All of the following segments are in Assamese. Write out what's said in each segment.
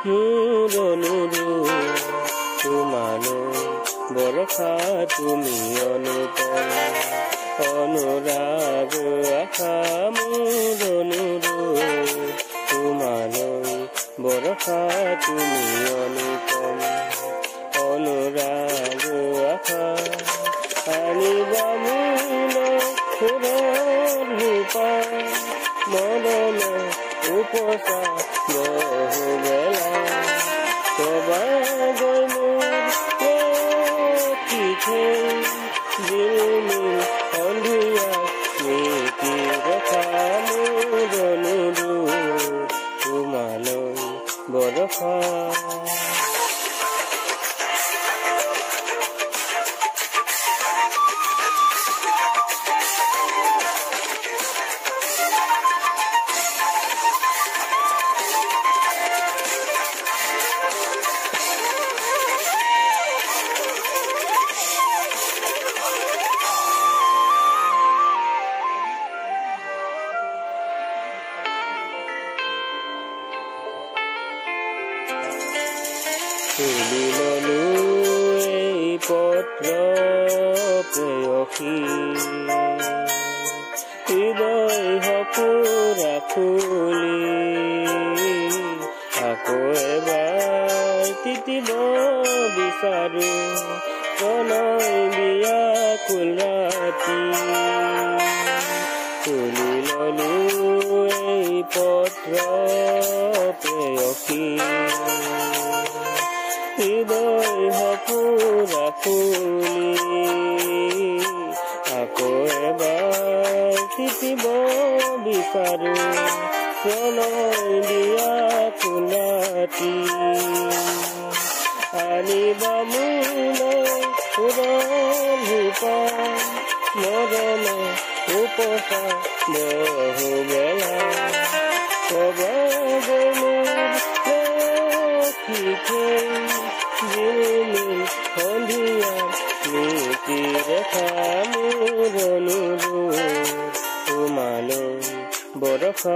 মোৰ অনুৰোধ তোমালৈ বৰষা তুমি অনুপম অনুৰাগ আশা মোৰ অনুৰোধ তোমালৈ বৰষা তুমি অনুপম অনুৰাগ আশা আনিবা মোলৈ ফুলৰ ৰূপা মৰম উপচা বহুবেলা কবা গৈ মোৰ জিলমিল সন্ধিয়া স্মৃতি ৰখা মোৰ অনুৰোধ তোমালৈ বৰষা তুলি ললো এই পত্ৰ প্ৰেয়সী হৃদয় সপোৰা খুলি আকৌ এবাৰ তিতিব বিচাৰো প্ৰণয় বিয়াকুল ৰাতি তুলি ললো এই পত্ৰ প্ৰেয়সী হৃদয় সপোৰা খুলি আকৌ এবাৰ তিতিব বিচাৰো প্ৰণয় বিয়াকুল ৰাতি আনিবা মোলৈ ফুলৰ ৰূপা মৰম উপচা বহুবেলা কবা গৈ মোৰ জিলমিল সন্ধিয়া স্মৃতি ৰেখা মোৰ অনুৰোধ তোমালৈ বৰষা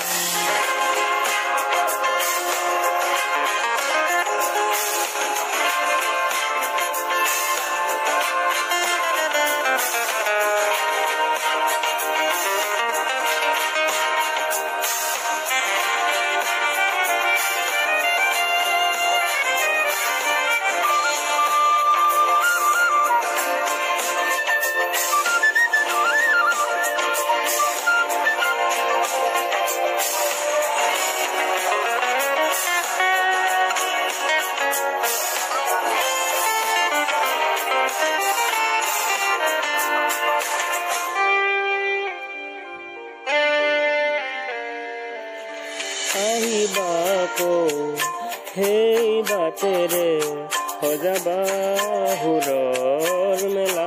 আহিবা আকৌ সেই বাটেৰে সজাবা সুৰৰ মেলা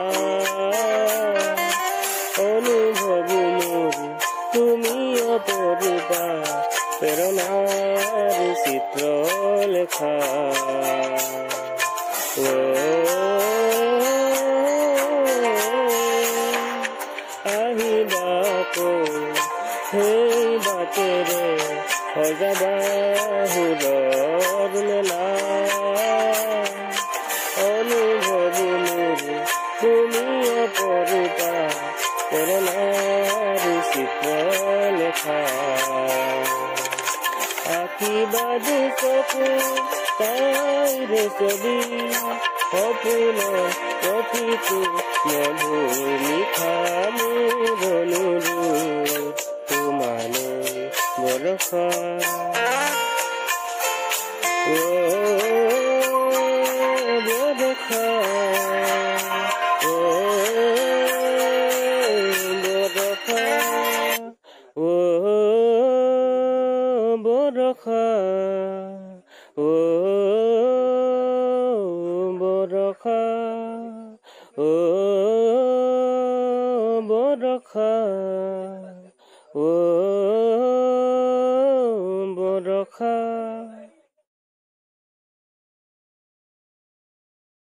অনুভৱ মোৰ তুমি অপৰূপা প্ৰেৰণাৰ চিত্ৰ লেখা আহিবা আকৌ সেই বাটেৰে সজাবা সুৰৰ মেলা অনুভৱ মোৰ তুমি অপৰূপা প্ৰেৰণাৰ চিত্ৰ লেখা আঁকিবা দুচকু তাইৰে ছবি সপোনৰ প্ৰতিটো মধুৰ লিখা মোৰ অনুৰোধ তোমালৈ বৰষা বৰষা বৰষা বৰষা বৰষা বৰষা